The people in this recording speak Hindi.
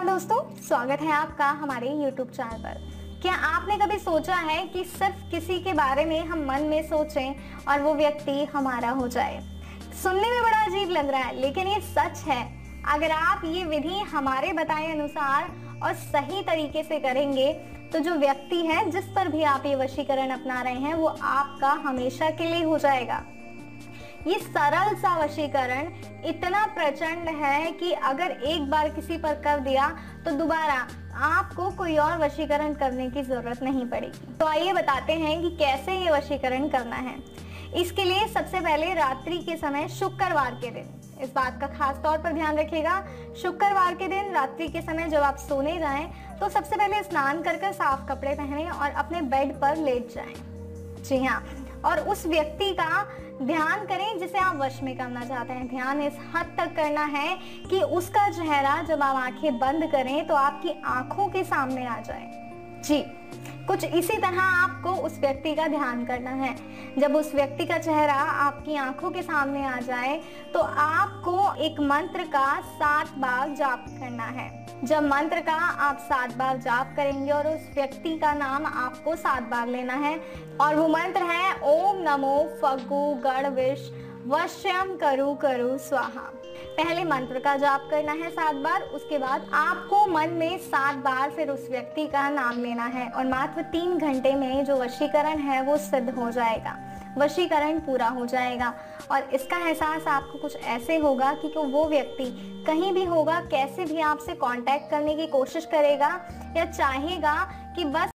दोस्तों, स्वागत है आपका हमारे YouTube चैनल पर। क्या आपने कभी सोचा है कि सिर्फ किसी के बारे में हम मन में सोचें और वो व्यक्ति हमारा हो जाए? सुनने में बड़ा अजीब लग रहा है, लेकिन ये सच है। अगर आप ये विधि हमारे बताए अनुसार और सही तरीके से करेंगे तो जो व्यक्ति है जिस पर भी आप ये वशीकरण अपना रहे हैं वो आपका हमेशा के लिए हो जाएगा। ये सरल सा वशीकरण इतना प्रचंड है कि अगर एक बार किसी पर कर दिया तो दोबारा आपको कोई और वशीकरण करने की जरूरत नहीं पड़ेगी। तो आइए बताते हैं कि कैसे ये वशीकरण करना है। इसके लिए सबसे पहले रात्रि के समय शुक्रवार के दिन, इस बात का खास तौर पर ध्यान रखिएगा, शुक्रवार के दिन रात्रि के समय जब आप सोने जाएं तो सबसे पहले स्नान कर साफ कपड़े पहने और अपने बेड पर लेट जाएं। जी हाँ, और उस व्यक्ति का ध्यान करें जिसे आप वश में करना चाहते हैं। ध्यान इस हद तक करना है कि उसका चेहरा जब आप आंखें बंद करें तो आपकी आंखों के सामने आ जाए। जी, कुछ इसी तरह आपको उस व्यक्ति का ध्यान करना है। जब उस व्यक्ति का चेहरा आपकी आंखों के सामने आ जाए तो आपको एक मंत्र का 7 बार जाप करना है। जब मंत्र का आप 7 बार जाप करेंगे और उस व्यक्ति का नाम आपको 7 बार लेना है और वो मंत्र है ओम नमो फगु गणविश वश्यम करु करु स्वाहा। पहले मंत्र का जाप करना है 7 बार, उसके बाद आपको मन में 7 बार फिर उस व्यक्ति का नाम लेना है और मात्र 3 घंटे में जो वशीकरण है वो सिद्ध हो जाएगा, वशीकरण पूरा हो जाएगा। और इसका एहसास आपको कुछ ऐसे होगा कि वो व्यक्ति कहीं भी होगा, कैसे भी आपसे कांटेक्ट करने की कोशिश करेगा या चाहेगा कि बस